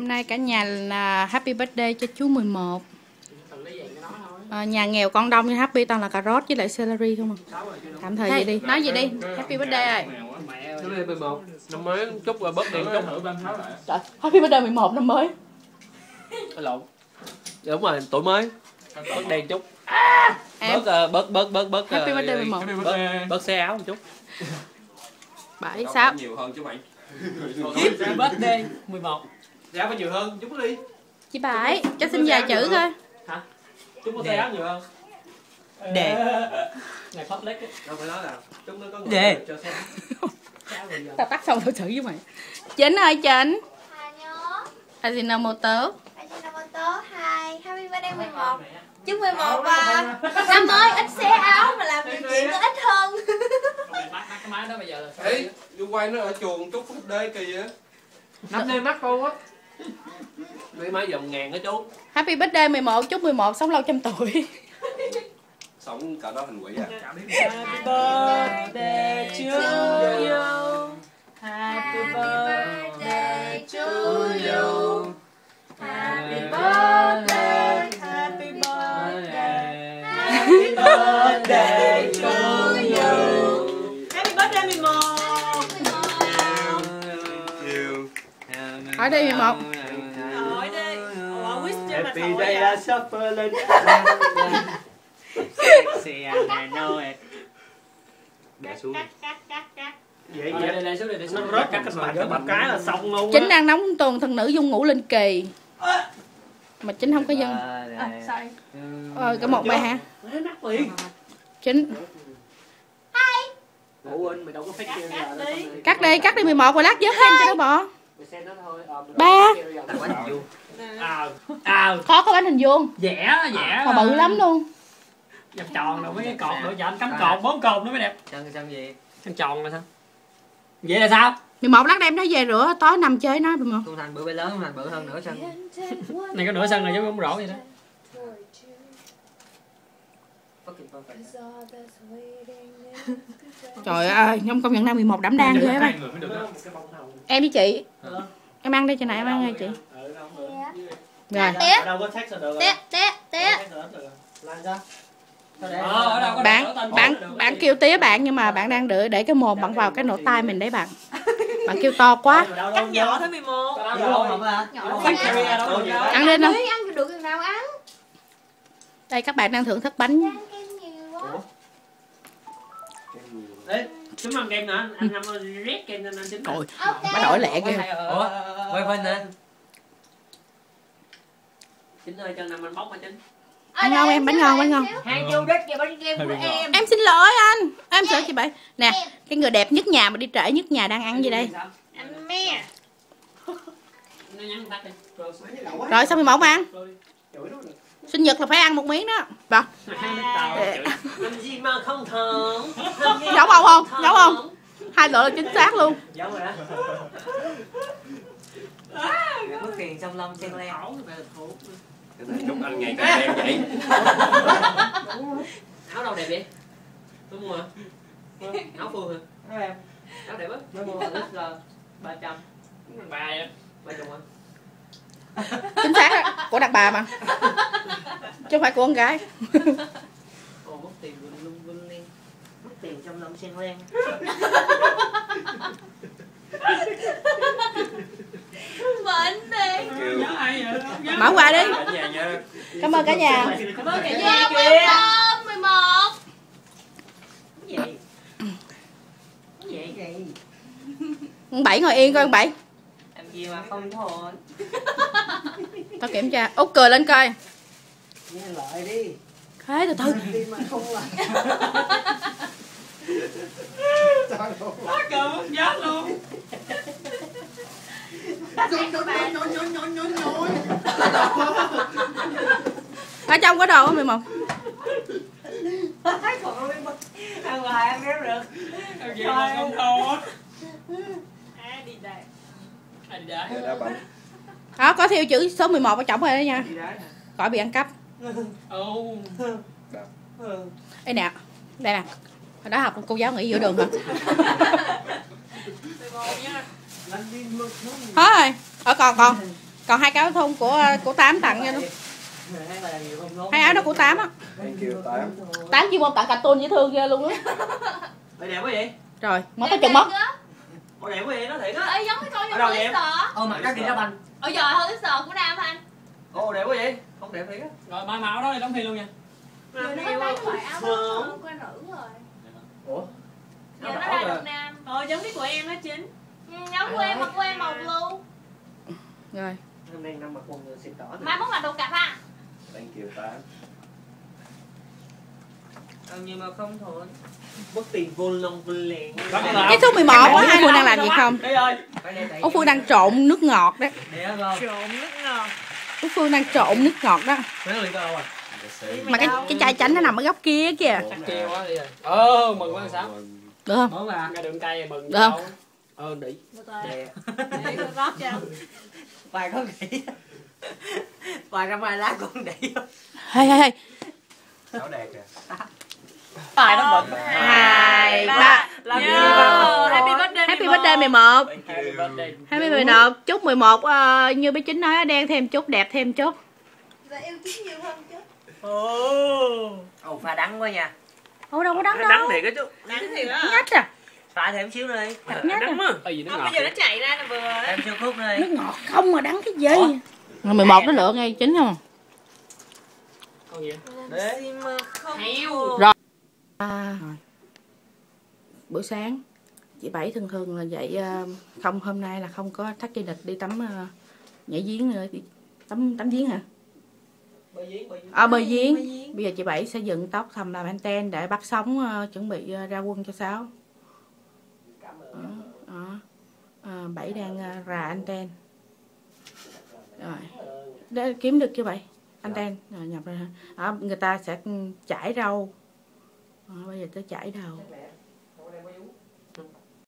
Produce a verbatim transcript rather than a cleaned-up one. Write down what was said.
Hôm nay cả nhà là happy birthday cho chú mười một. À, nhà nghèo con đông như happy toàn là cà rốt với lại celery không à. Tạm thời hey, vậy đi. Nói gì đi. Happy birthday rồi. mười một năm mới chúc và bớt điện chúc. Trời, happy birthday mười một năm mới. Lộn. Đúng rồi, tuổi mới. Bớt đèn chút. À, bớt, uh, bớt bớt bớt bớt happy uh, birthday mười một. Bớt, bớt xe áo một chút. Bảy sáu. Nhiều hơn chứ mày. Happy birthday mười một. Dạ phải nhiều hơn chút đi. Chị Bảy, cho xin vài chữ thôi. Hả? Chúc có xe áo nhiều hơn. Đề. Ngày public á. Đâu phải nói là chúc nó có người Đề. cho xe. Tao tắt xong tao xử với mày. Chính ơi Chính. Ajinomoto. Ajinomoto hai. Happy birthday mười một. Chúc mười một và năm mới ít xé áo mà làm nhiều chuyện nó ít hơn. Cái máy đó bây giờ là Ê, vô quay nó ở chuồng chúc phút đê kỳ á. năm nay mắc luôn á. Mấy máy dòng ngàn đó chú. Happy birthday mười một, chúc mười một sống lâu trăm tuổi. Sống cả đó thành quỷ à. Happy birthday to you. Happy birthday to you. Happy birthday, happy birthday, happy birthday to you. Happy birthday mười một. Hỏi đi mười một. Hỏi đi. Ủa, wish cho mà Happy thổi day à? là suffer lên. Sexy and I know it. Để xuống. Vậy Đây đây đây xuống đây để Nó xuống. rớt các cái mặt một cái là xong luôn. Chính đang nóng tuần thần nữ dung ngủ linh kỳ. Mà Chính không có dân. À, sorry. Ờ, cái một bài hả? Nát liền. Chính. Ủa anh mày đâu có phát kêu ra đâu. Cắt đi, cắt đi mười một rồi lát vớt em cho nó bỏ. Mày xem nó thôi. Ba. À, à, Khó có bánh hình vuông. Vẽ vẽ. Mà bự lắm luôn. Vòng tròn rồi mấy cái cột nữa cho anh cắm cột bốn cột nữa mới đẹp. Chân chân gì? Chân tròn là sao? Vậy là sao? mười một lát đem nó về rửa, tối nằm chơi nó mười một. Thu Thành bự bay lớn, Thu Thành bự hơn nửa sân. Này có nửa sân rồi chứ không rổ vậy đó. Trời ơi, không công nhận năm mười một đảm đang ghê vậy. Em với chị. Em ăn đi chị này, em ăn đi chị. Rồi. Té, đâu có text là được. té, té, té. Lan ra. Ờ, ở đâu có Bạn bạn bạn kêu tía bạn nhưng mà bạn đang để để cái mồm bạn vào cái nổ tai mình đấy bạn. Bạn kêu to quá. Cắt nhỏ thôi mười một. Không hả? Ăn lên không? Ăn được chừng nào ăn. Đây các bạn đang thưởng thức bánh. Ăn kem nhiều quá. Đấy, chúng ăn kem nữa, anh năm rét kem nên anh chính. Trời, Ok. má đổi lẹ kìa. Ủa, quay Vinh nè. Chính ơi cho năm anh bóc hả Chính? Bánh ngon em, bánh ngon, bánh ngon. Hai chu đất và bánh kem của em. Em xin lỗi anh. Em sợ chị Bảy. Nè, cái người đẹp nhất nhà mà đi trễ nhất nhà đang ăn gì đây? Anh me. Nó nhắn tắt đi. Rồi xong mười một ăn. Sinh nhật là phải ăn một miếng đó. Vâng. Làm gì mà không thở. Giống không không? Giống không? Hai độ là chính xác luôn. Giống rồi đó. Mất tiền xong Long chen leo. Cái này chúc anh ngày càng đen vậy. Áo đâu đẹp vậy? Tôi mua hả? Áo Phương hả? Áo đẹp á? Mới mua ích là ba trăm. Bà vậy. Ba chục hả? Chính xác đó. Của đàn bà mà. Chứ không phải của con gái. Ồ, mất tiền luôn luôn luôn lên. Mất tiền trong Long chen leo. Bệnh đi. Mở qua đi. Cả nhà nha. Cảm ơn cả nhà. Cảm ơn cả Vô nhà mười kìa. một, mười một. Gì? Gì vậy? Con Bảy ngồi yên coi con Bảy. Làm gì mà không thôi. Tao kiểm tra. Út cười lên coi. Nghe lại đi. Thế từ từ. Đi mà không lại. Nó cười mất chết luôn. Ở trong có đồ không mười một? Ăn hoài ăn béo được. Em gì mà không thôi. À đi đây. À đi đá. Giờ đá banh. Đó có theo chữ số mười một ở trong rồi đó nha. Đi đá. Khỏi bị ăn cắp. Ồ. Đây nè. Đây nè. Hồi đó học cô giáo nghỉ giữa đường hả? mười một nha. Hết rồi. Ở còn còn. Còn hai cái áo thun của của Tám tặng cho luôn. Hai áo đó của Tám á. Thank you, Tám. Tám chuyên môn tặng cạch tôn dễ thương ghê luôn á. Mày đẹp quá vậy? Rồi, mất cái chừng mất. Ủa đẹp quá vậy, nó thiệt á. Ê, giống cái con Ở đâu trong vậy? Twitter. Ờ mà cái gì đó banh. Ôi giời, Hollister của Nam anh. Ồ đẹp quá vậy, không đẹp thiệt á. Rồi mai màu đó đi đóng phim luôn nha. Người nó hết mấy loại áo đó không quen nữ rồi. Ủa? Giờ nó ra được Nam. Ờ giống cái của em đó chính. Ừ, giống của em mà của em màu blue. Rồi. Hôm nay năm mặc quần xịn đỏ. Mai mốt là đồ cặp ha. Thank you, Tám. Ờ nhưng mà không thôi. Mất tiền vô lông vô liền. Cái số mười một á, hai Phương đang làm gì không? Đây ơi. Út Phương đang trộn nước ngọt đó. Đẹp không? Trộn nước ngọt. Út Phương đang trộn nước ngọt đó. Mấy ly đâu à? Mà cái cái chai chánh nó nằm ở góc kia kìa. Chắc kêu quá đi rồi. Ờ mừng quá sao? Được không? Món là Ra đường cây mừng. Được không? Ờ đĩ. Đẹp. Để tôi rót cho. Vài con đĩ. Vài trăm mai lá con đĩ. Hey hey hey. Áo đẹp kìa. Phải nó bật. Hai ba. Làm gì mà happy birthday. Happy birthday mười một. Happy birthday. Happy mười một. Chúc mười một uh, như bé Chính nói đen thêm chút, đẹp thêm chút. Và yêu Chính nhiều hơn chứ. Ồ. Ồ pha đắng quá nha. Ồ đâu có đắng đâu. Đắng thiệt á chú. Đáng thiệt á. Nhách à. Pha thêm xíu đi. Nhách à. Ê gì nó Không ngọt. bây giờ nó chạy ra là vừa đấy. Thêm xíu khúc đi. Nước ngọt không mà đắng cái gì. Rồi mười một nó lựa ngay Chính không? Con gì? Đấy. Heo. Rồi. À, rồi. Bữa sáng chị Bảy thường thường là vậy, không hôm nay là không có thắt dây địch đi tắm uh, nhảy giếng nữa. Tắm tắm giếng hả? Bơi giếng, bơi giếng. À, bơi giếng. Bây giờ chị Bảy sẽ dựng tóc thầm làm anten để bắt sóng uh, chuẩn bị uh, ra quân cho Sáu. Đó, đó. À, Bảy đang uh, rà anten. Rồi. Để kiếm được chưa Bảy? Anten rồi nhập ra. Đó, người ta sẽ chải râu. Đó, bây giờ tới chải đầu.